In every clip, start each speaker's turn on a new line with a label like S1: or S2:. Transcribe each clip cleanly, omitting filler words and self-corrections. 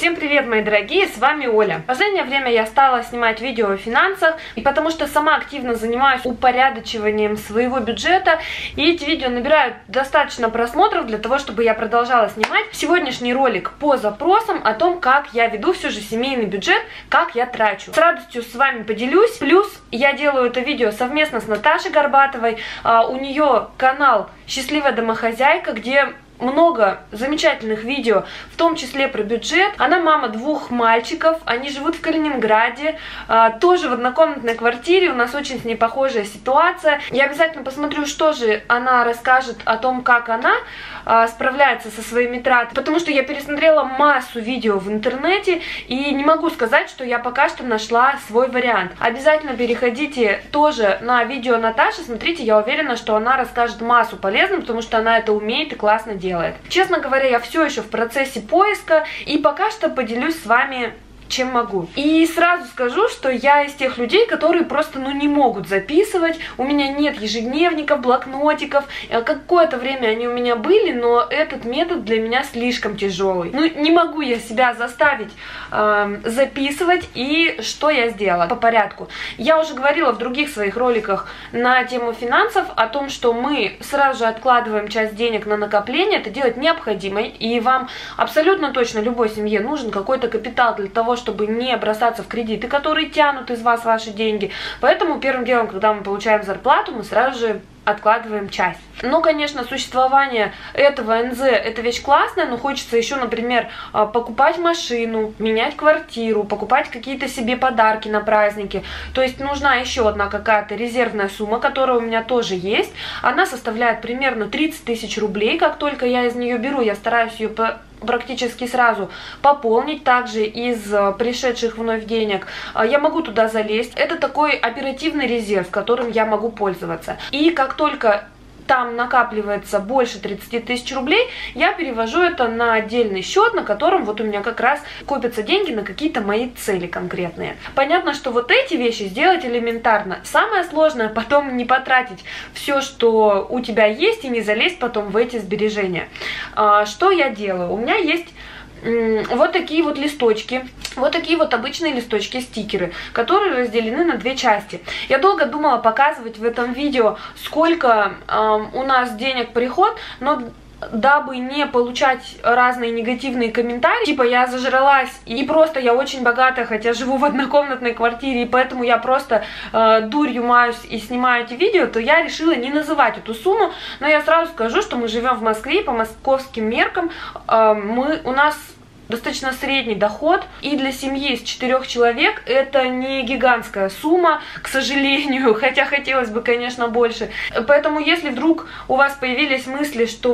S1: Всем привет, мои дорогие, с вами Оля. В последнее время я стала снимать видео о финансах, и потому что сама активно занимаюсь упорядочиванием своего бюджета, и эти видео набирают достаточно просмотров для того, чтобы я продолжала снимать. Сегодняшний ролик по запросам о том, как я веду все же семейный бюджет, как я трачу. С радостью с вами поделюсь. Плюс я делаю это видео совместно с Наташей Горбатовой. У нее канал «Счастливая домохозяйка», где много замечательных видео, в том числе про бюджет. Она мама двух мальчиков, они живут в Калининграде, тоже в однокомнатной квартире, у нас очень с ней похожая ситуация. Я обязательно посмотрю, что же она расскажет о том, как она справляется со своими тратами, потому что я пересмотрела массу видео в интернете и не могу сказать, что я пока что нашла свой вариант. Обязательно переходите тоже на видео Наташи, смотрите, я уверена, что она расскажет массу полезного, потому что она это умеет и классно делает. Честно говоря, я все еще в процессе поиска и пока что поделюсь с вами, чем могу. И сразу скажу, что я из тех людей, которые просто не могут записывать. У меня нет ежедневников, блокнотиков. Какое-то время они у меня были, но этот метод для меня слишком тяжелый. Не могу я себя заставить записывать. И что я сделала? По порядку. Я уже говорила в других своих роликах на тему финансов о том, что мы сразу же откладываем часть денег на накопление. Это делать необходимо. И вам абсолютно точно любой семье нужен какой-то капитал для того, чтобы не бросаться в кредиты, которые тянут из вас ваши деньги. Поэтому первым делом, когда мы получаем зарплату, мы сразу же откладываем часть. Но, конечно, существование этого НЗ это вещь классная, но хочется еще, например, покупать машину, менять квартиру, покупать какие-то себе подарки на праздники. То есть нужна еще одна какая-то резервная сумма, которая у меня тоже есть. Она составляет примерно 30 тысяч рублей. Как только я из нее беру, я стараюсь ее практически сразу пополнить. Также из пришедших вновь денег я могу туда залезть. Это такой оперативный резерв, которым я могу пользоваться. И как только там накапливается больше 30 тысяч рублей, я перевожу это на отдельный счет, на котором вот у меня как раз копятся деньги на какие-то мои цели конкретные. Понятно, что вот эти вещи сделать элементарно. Самое сложное потом не потратить все, что у тебя есть, и не залезть потом в эти сбережения. Что я делаю? У меня есть вот такие вот листочки, вот такие вот обычные листочки, стикеры, которые разделены на две части. Я долго думала показывать в этом видео, сколько у нас денег приход, но дабы не получать разные негативные комментарии, типа я зажралась и просто я очень богатая, хотя живу в однокомнатной квартире, и поэтому я просто дурью маюсь и снимаю эти видео, то я решила не называть эту сумму. Но я сразу скажу, что мы живем в Москве, по московским меркам у нас достаточно средний доход, и для семьи из 4 человек это не гигантская сумма, к сожалению, хотя хотелось бы, конечно, больше. Поэтому, если вдруг у вас появились мысли, что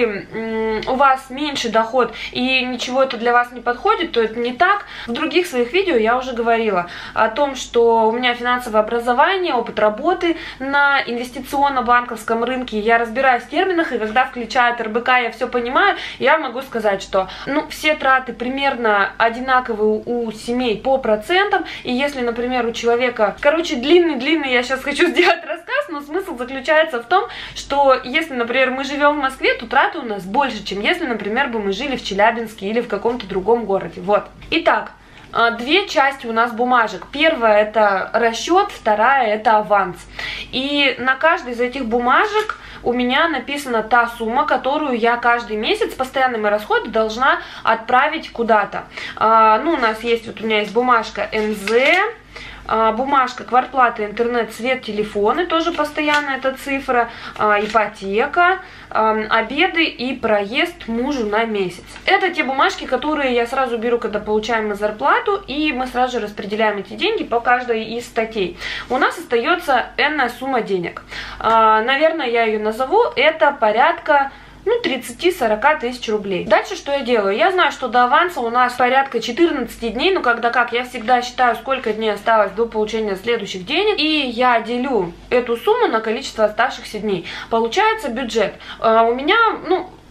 S1: у вас меньше доход и ничего это для вас не подходит, то это не так. В других своих видео я уже говорила о том, что у меня финансовое образование, опыт работы на инвестиционно-банковском рынке, я разбираюсь в терминах, и когда включают РБК, я все понимаю, я могу сказать, что все траты примерно одинаковые у семей по процентам. И если, например, у человека, длинный, я сейчас хочу сделать рассказ, но смысл заключается в том, что если, например, мы живем в Москве, то траты у нас больше, чем если, например, бы мы жили в Челябинске или в каком-то другом городе. Вот. Итак, две части у нас бумажек. Первая это расчет, вторая это аванс. И на каждой из этих бумажек у меня написана та сумма, которую я каждый месяц постоянными расходами должна отправить куда-то. У нас есть, у меня есть бумажка НЗ, бумажка квартплата, интернет, свет, телефоны, тоже постоянно эта цифра, ипотека, обеды и проезд мужу на месяц. Это те бумажки, которые я сразу беру, когда получаем зарплату, и мы сразу же распределяем эти деньги по каждой из статей. У нас остается энная сумма денег. Наверное, я ее назову, это порядка 30-40 тысяч рублей. Дальше что я делаю? Я знаю, что до аванса у нас порядка 14 дней, я всегда считаю, сколько дней осталось до получения следующих денег, и я делю эту сумму на количество оставшихся дней. Получается бюджет. У меня,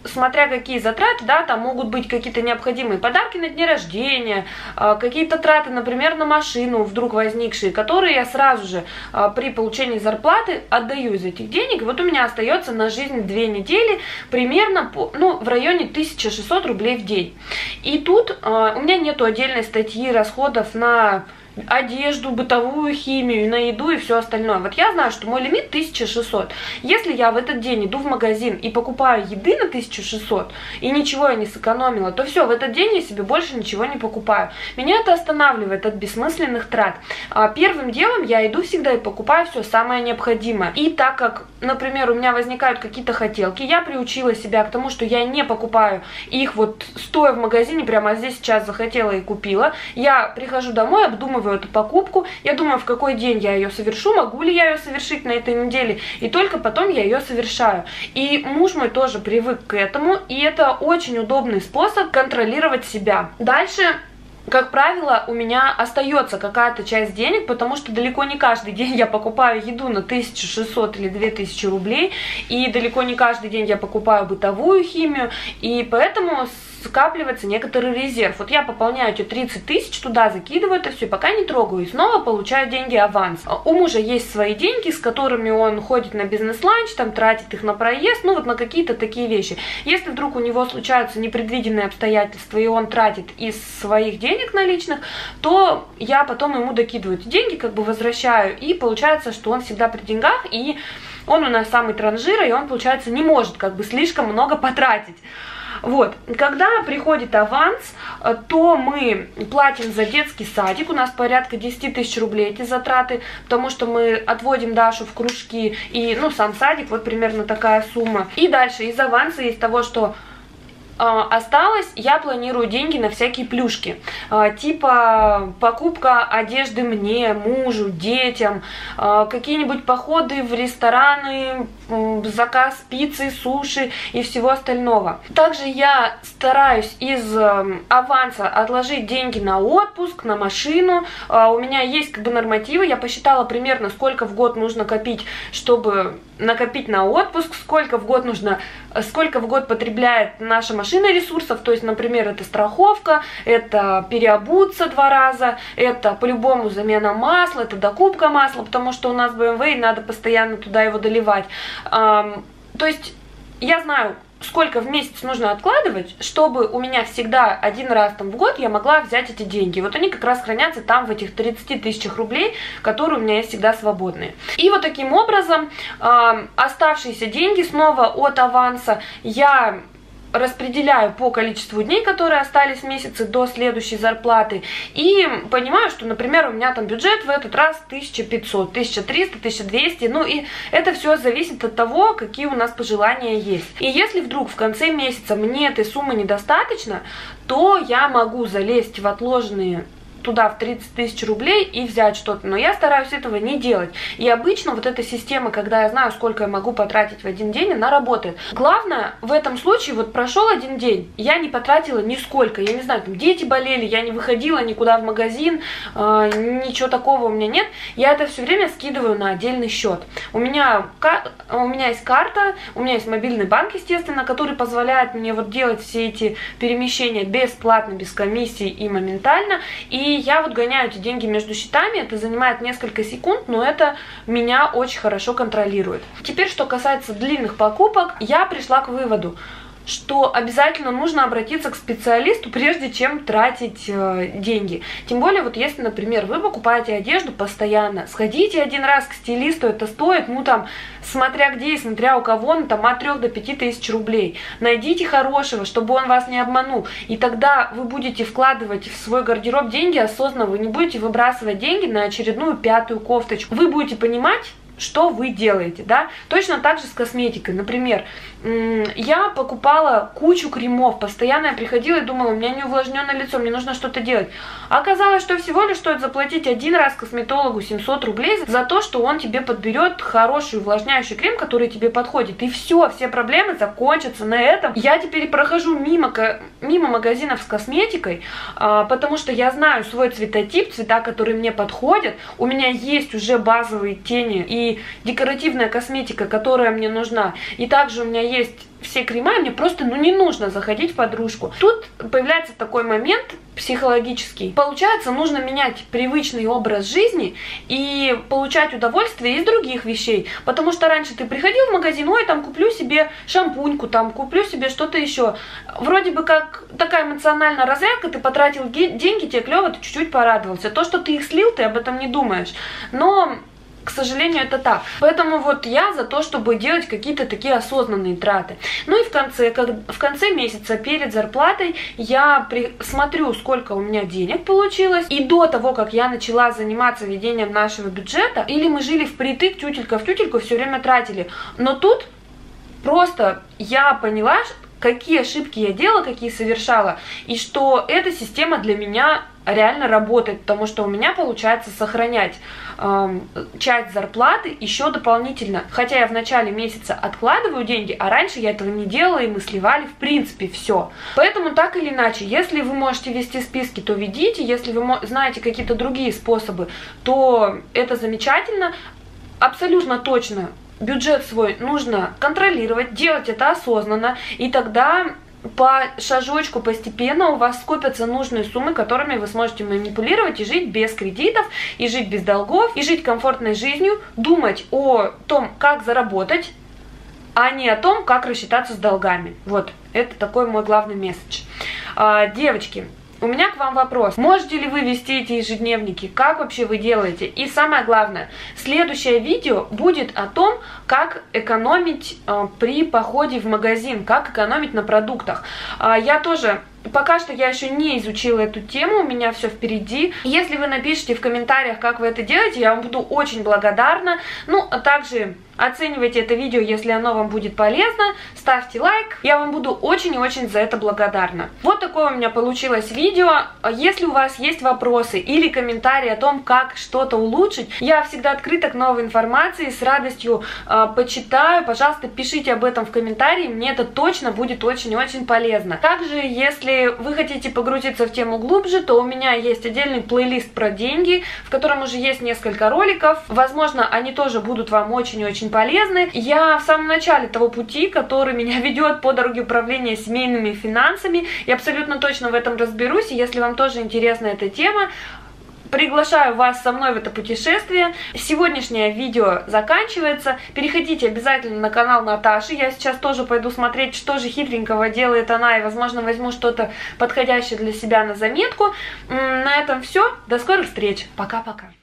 S1: смотря какие затраты, да, там могут быть какие-то необходимые подарки на дни рождения, какие-то траты, например, на машину вдруг возникшие, которые я сразу же при получении зарплаты отдаю из этих денег. И вот у меня остается на жизнь 2 недели примерно в районе 1600 рублей в день. И тут у меня нету отдельной статьи расходов на одежду, бытовую химию, на еду и все остальное. Вот я знаю, что мой лимит 1600. Если я в этот день иду в магазин и покупаю еды на 1600, и ничего я не сэкономила, то все, в этот день я себе больше ничего не покупаю. Меня это останавливает от бессмысленных трат. Первым делом я иду всегда и покупаю все самое необходимое. И так как, например, у меня возникают какие-то хотелки, я приучила себя к тому, что я не покупаю их вот стоя в магазине, прямо здесь сейчас захотела и купила. Я прихожу домой, обдумываю эту покупку, я думаю, в какой день я ее совершу, могу ли я ее совершить на этой неделе, и только потом я ее совершаю. И муж мой тоже привык к этому, и это очень удобный способ контролировать себя. Дальше, как правило, у меня остается какая-то часть денег, потому что далеко не каждый день я покупаю еду на 1600 или 2000 рублей, и далеко не каждый день я покупаю бытовую химию, и поэтому скапливается некоторый резерв. Вот я пополняю эти 30 тысяч, туда закидываю это все, пока не трогаю, и снова получаю деньги аванс. У мужа есть свои деньги, с которыми он ходит на бизнес-ланч, там тратит их на проезд, ну вот на какие-то такие вещи. Если вдруг у него случаются непредвиденные обстоятельства, и он тратит из своих денег наличных, то я потом ему докидываю эти деньги, как бы возвращаю, и получается, что он всегда при деньгах, и он у нас самый транжира, и он, получается, не может как бы слишком много потратить. Вот, когда приходит аванс, то мы платим за детский садик, у нас порядка 10 тысяч рублей эти затраты, потому что мы отводим Дашу в кружки, и, сам садик, вот примерно такая сумма. И дальше из аванса, из того, что осталось, я планирую деньги на всякие плюшки, типа покупка одежды мне, мужу, детям, какие-нибудь походы в рестораны, заказ пиццы, суши и всего остального. Также я стараюсь из аванса отложить деньги на отпуск, на машину. У меня есть как бы нормативы, я посчитала примерно, сколько в год нужно копить, чтобы накопить на отпуск, сколько в год потребляет наша машина ресурсов, то есть, например, это страховка, это переобуться 2 раза, это по-любому замена масла, это докупка масла, потому что у нас BMW, и надо постоянно туда его доливать. То есть я знаю, сколько в месяц нужно откладывать, чтобы у меня всегда один раз там в год я могла взять эти деньги. Вот они как раз хранятся там в этих 30 тысячах рублей, которые у меня есть всегда свободные. И вот таким образом оставшиеся деньги снова от аванса я распределяю по количеству дней, которые остались в месяце до следующей зарплаты, и понимаю, что, например, у меня там бюджет в этот раз 1500, 1300, 1200, и это все зависит от того, какие у нас пожелания есть. И если вдруг в конце месяца мне этой суммы недостаточно, то я могу залезть в отложенные туда в 30 тысяч рублей и взять что-то, но я стараюсь этого не делать. И обычно вот эта система, когда я знаю, сколько я могу потратить в один день, она работает. Главное в этом случае, вот прошел один день, я не потратила нисколько, я не знаю, там дети болели, я не выходила никуда в магазин, ничего такого у меня нет, я это все время скидываю на отдельный счет. У меня есть карта, у меня есть мобильный банк, естественно, который позволяет мне вот делать все эти перемещения бесплатно, без комиссии и моментально, и я вот гоняю эти деньги между счетами, это занимает несколько секунд, но это меня очень хорошо контролирует. Теперь, что касается длинных покупок, я пришла к выводу, что обязательно нужно обратиться к специалисту, прежде чем тратить деньги. Тем более, вот если, например, вы покупаете одежду постоянно, сходите один раз к стилисту, это стоит, смотря где и смотря у кого, от 3 до 5 тысяч рублей. Найдите хорошего, чтобы он вас не обманул, и тогда вы будете вкладывать в свой гардероб деньги осознанно, вы не будете выбрасывать деньги на очередную 5-ю кофточку. Вы будете понимать, что вы делаете, да? Точно так же с косметикой. Например, я покупала кучу кремов, постоянно я приходила и думала, у меня не увлажненное лицо, мне нужно что-то делать. Оказалось, что всего лишь стоит заплатить один раз косметологу 700 рублей за то, что он тебе подберет хороший увлажняющий крем, который тебе подходит. И все проблемы закончатся на этом. Я теперь прохожу мимо магазинов с косметикой, потому что я знаю свой цветотип, цвета, которые мне подходят. У меня есть уже базовые тени и и декоративная косметика, которая мне нужна, и также у меня есть все крема, мне просто не нужно заходить в подружку. Тут появляется такой момент психологический. Получается, нужно менять привычный образ жизни и получать удовольствие из других вещей. Потому что раньше ты приходил в магазин, ой, там куплю себе шампуньку, там куплю себе что-то еще. Вроде бы как такая эмоциональная разрядка, ты потратил деньги, тебе клево, ты чуть-чуть порадовался. То, что ты их слил, ты об этом не думаешь. Но к сожалению, это так. Поэтому вот я за то, чтобы делать какие-то такие осознанные траты. Ну и в конце месяца перед зарплатой я смотрю, сколько у меня денег получилось. И до того, как я начала заниматься ведением нашего бюджета, или мы жили впритык, тютелька в тютельку, все время тратили. Но тут просто я поняла, какие ошибки я делала, какие совершала, и что эта система для меня реально работает, потому что у меня получается сохранять часть зарплаты еще дополнительно. Хотя я в начале месяца откладываю деньги, а раньше я этого не делала, и мы сливали в принципе все. Поэтому так или иначе, если вы можете вести списки, то ведите, если вы знаете какие-то другие способы, то это замечательно. Абсолютно точно бюджет свой нужно контролировать, делать это осознанно, и тогда по шажочку постепенно у вас скопятся нужные суммы, которыми вы сможете манипулировать и жить без кредитов, и жить без долгов, и жить комфортной жизнью, думать о том, как заработать, а не о том, как рассчитаться с долгами. Вот, это такой мой главный месседж. Девочки, у меня к вам вопрос. Можете ли вы вести эти ежедневники? Как вообще вы делаете? И самое главное, следующее видео будет о том, как экономить при походе в магазин, как экономить на продуктах. Я тоже... Пока что я еще не изучила эту тему, у меня все впереди. Если вы напишите в комментариях, как вы это делаете, я вам буду очень благодарна. Ну, а также оценивайте это видео, если оно вам будет полезно. Ставьте лайк, я вам буду очень и очень за это благодарна. Вот такое у меня получилось видео. Если у вас есть вопросы или комментарии о том, как что-то улучшить, я всегда открыта к новой информации, с радостью почитаю. Пожалуйста, пишите об этом в комментарии, мне это точно будет очень и очень полезно. Также, если вы хотите погрузиться в тему глубже, то у меня есть отдельный плейлист про деньги, в котором уже есть несколько роликов. Возможно, они тоже будут вам очень и очень полезны. Я в самом начале того пути, который меня ведет по дороге управления семейными финансами, и абсолютно точно в этом разберусь. И если вам тоже интересна эта тема, приглашаю вас со мной в это путешествие. Сегодняшнее видео заканчивается. Переходите обязательно на канал Наташи. Я сейчас тоже пойду смотреть, что же хитренького делает она, и, возможно, возьму что-то подходящее для себя на заметку. На этом все. До скорых встреч. Пока-пока.